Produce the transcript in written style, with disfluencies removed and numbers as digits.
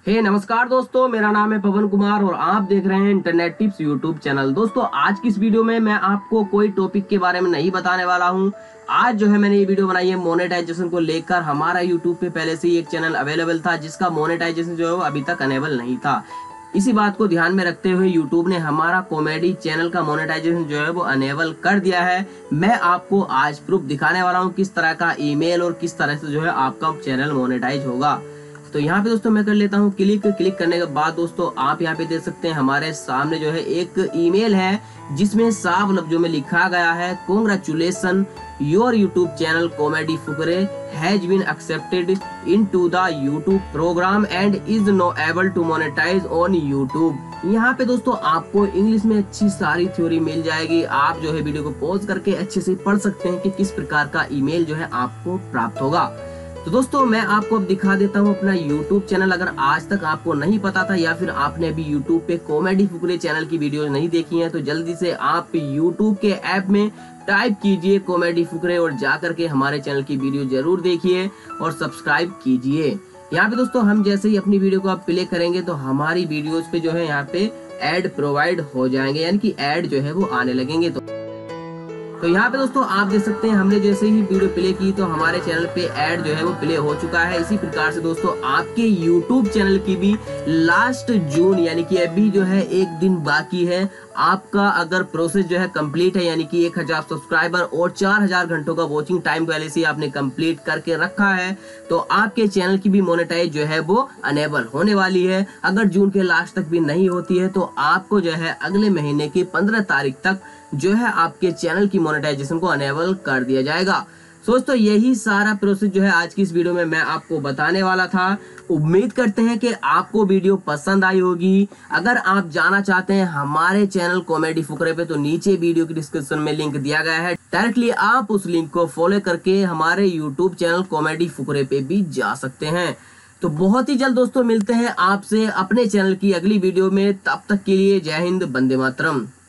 नमस्कार दोस्तों, मेरा नाम है पवन कुमार और आप देख रहे हैं इंटरनेट टिप्स यूट्यूब चैनल। दोस्तों, आज की इस वीडियो में मैं आपको कोई टॉपिक के बारे में नहीं बताने वाला हूं। आज जो है मैंने ये वीडियो बनाई है मोनेटाइजेशन को लेकर। हमारा यूट्यूब पे पहले से ही एक चैनल अवेलेबल था जिसका मोनेटाइजेशन जो है वो अभी तक अनेबल नहीं था। इसी बात को ध्यान में रखते हुए यूट्यूब ने हमारा कॉमेडी चैनल का मोनेटाइजेशन जो है वो अनेबल कर दिया है। मैं आपको आज प्रूफ दिखाने वाला हूँ किस तरह का ईमेल और किस तरह से जो है आपका चैनल मोनेटाइज होगा। तो यहाँ पे दोस्तों मैं कर लेता हूँ क्लिक करने के बाद दोस्तों आप यहाँ पे देख सकते हैं हमारे सामने जो है एक ईमेल है जिसमें साफ लफ्जों में लिखा गया है, congratulation your YouTube channel comedy Fukrey has been accepted into the YouTube program and is now able to monetize on YouTube. यहाँ पे दोस्तों आपको इंग्लिश में अच्छी सारी थ्योरी मिल जाएगी। आप जो है वीडियो को पॉज करके अच्छे से पढ़ सकते हैं कि किस प्रकार का ईमेल जो है आपको प्राप्त होगा। तो दोस्तों मैं आपको अब दिखा देता हूँ अपना YouTube चैनल। अगर आज तक आपको नहीं पता था या फिर आपने अभी YouTube पे कॉमेडी फुकरे चैनल की वीडियो नहीं देखी है तो जल्दी से आप YouTube के ऐप में टाइप कीजिए कॉमेडी फुकरे और जाकर के हमारे चैनल की वीडियो जरूर देखिए और सब्सक्राइब कीजिए। यहाँ पे दोस्तों हम जैसे ही अपनी वीडियो को आप प्ले करेंगे तो हमारी वीडियोज पे जो है यहाँ पे एड प्रोवाइड हो जाएंगे, यानी कि एड जो है वो आने लगेंगे। तो यहाँ पे दोस्तों आप देख सकते हैं हमने जैसे ही वीडियो प्ले की तो हमारे चैनल पे ऐड जो है वो प्ले हो चुका है। इसी प्रकार से दोस्तों आपके YouTube चैनल की भी लास्ट जून यानी कि अभी जो है एक दिन बाकी है। आपका अगर प्रोसेस जो है कंप्लीट है यानी कि 1000 सब्सक्राइबर और 4000 घंटों का वॉचिंग टाइम पहले से आपने कंप्लीट करके रखा है तो आपके चैनल की भी मोनेटाइज जो है वो अनेबल होने वाली है। अगर जून के लास्ट तक भी नहीं होती है तो आपको जो है अगले महीने की 15 तारीख तक जो है आपके चैनल की मोनेटाइजेशन को अनेबल कर दिया जाएगा। दोस्तों यही सारा प्रोसेस जो है आज की इस वीडियो में मैं आपको बताने वाला था। उम्मीद करते हैं कि आपको वीडियो पसंद आई होगी। अगर आप जाना चाहते हैं हमारे चैनल कॉमेडी फुकरे पे तो नीचे वीडियो की डिस्क्रिप्शन में लिंक दिया गया है, डायरेक्टली आप उस लिंक को फॉलो करके हमारे यूट्यूब चैनल कॉमेडी फुकरे पे भी जा सकते हैं। तो बहुत ही जल्द दोस्तों मिलते हैं आपसे अपने चैनल की अगली वीडियो में। तब तक के लिए जय हिंद, वंदे मातरम।